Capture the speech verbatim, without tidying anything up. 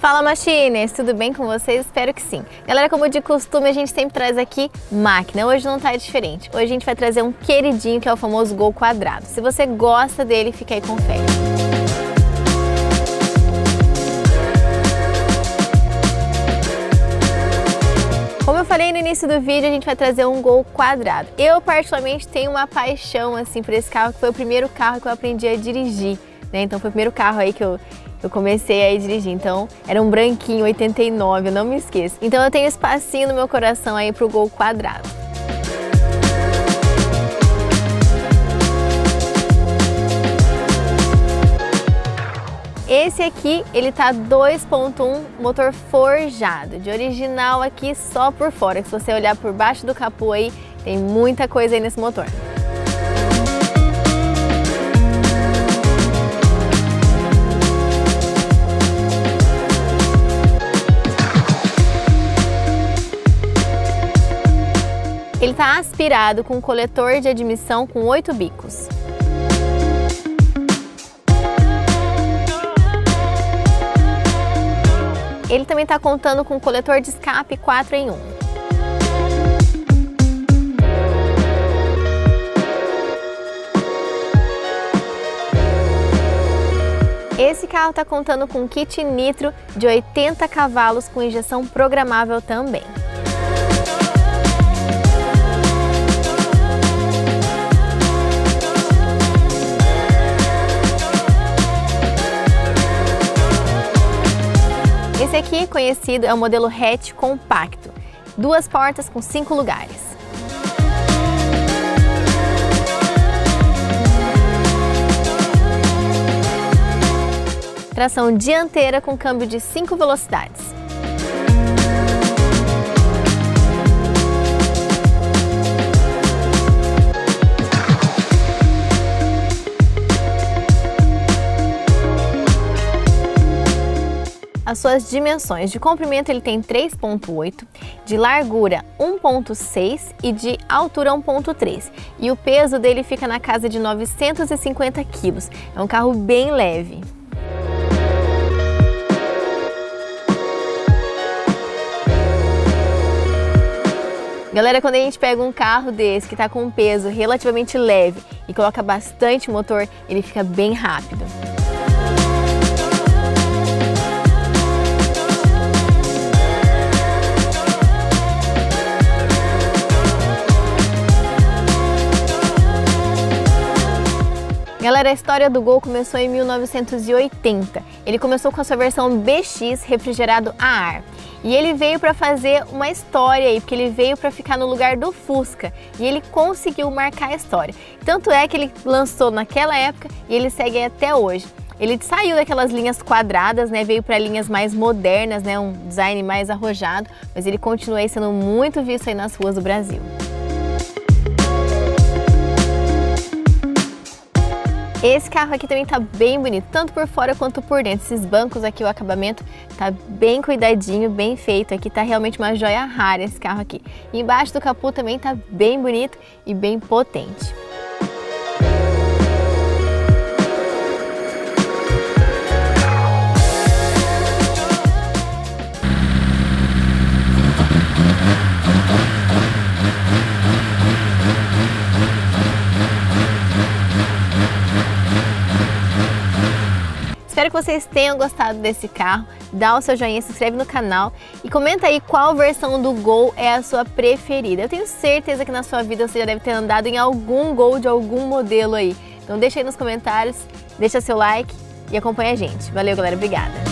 Fala Machiners, tudo bem com vocês? Espero que sim. Galera, como de costume, a gente sempre traz aqui máquina. Hoje não tá diferente. Hoje a gente vai trazer um queridinho que é o famoso Gol quadrado. Se você gosta dele, fica aí com fé. Como eu falei no início do vídeo, a gente vai trazer um Gol quadrado. Eu particularmente tenho uma paixão assim por esse carro, que foi o primeiro carro que eu aprendi a dirigir, né? Então foi o primeiro carro aí que eu Eu comecei a dirigir, então era um branquinho oitenta e nove, eu não me esqueço. Então eu tenho espacinho no meu coração aí pro Gol quadrado. Esse aqui, ele tá dois ponto um, motor forjado, de original aqui só por fora. Se você olhar por baixo do capô aí, tem muita coisa aí nesse motor. Ele está aspirado com coletor de admissão com oito bicos. Ele também está contando com coletor de escape quatro em um. Esse carro está contando com kit nitro de oitenta cavalos com injeção programável também. Esse aqui, conhecido, é o modelo hatch compacto, duas portas com cinco lugares. Tração dianteira com câmbio de cinco velocidades. As suas dimensões: de comprimento ele tem três ponto oito, de largura um ponto seis e de altura um ponto três. E o peso dele fica na casa de novecentos e cinquenta quilos. É um carro bem leve. Galera, quando a gente pega um carro desse que está com um peso relativamente leve e coloca bastante motor, ele fica bem rápido. Galera, a história do Gol começou em mil novecentos e oitenta. Ele começou com a sua versão B X refrigerado a ar. E ele veio para fazer uma história aí, porque ele veio para ficar no lugar do Fusca. E ele conseguiu marcar a história. Tanto é que ele lançou naquela época e ele segue até hoje. Ele saiu daquelas linhas quadradas, né? Veio para linhas mais modernas, né? Um design mais arrojado. Mas ele continua aí sendo muito visto aí nas ruas do Brasil. Esse carro aqui também tá bem bonito, tanto por fora quanto por dentro. Esses bancos aqui, o acabamento tá bem cuidadinho, bem feito. Aqui tá realmente uma joia rara esse carro aqui. E embaixo do capô também tá bem bonito e bem potente. Espero que vocês tenham gostado desse carro. Dá o seu joinha, se inscreve no canal e comenta aí qual versão do Gol é a sua preferida. Eu tenho certeza que na sua vida você já deve ter andado em algum Gol de algum modelo aí. Então deixa aí nos comentários, deixa seu like e acompanha a gente. Valeu, galera, obrigada!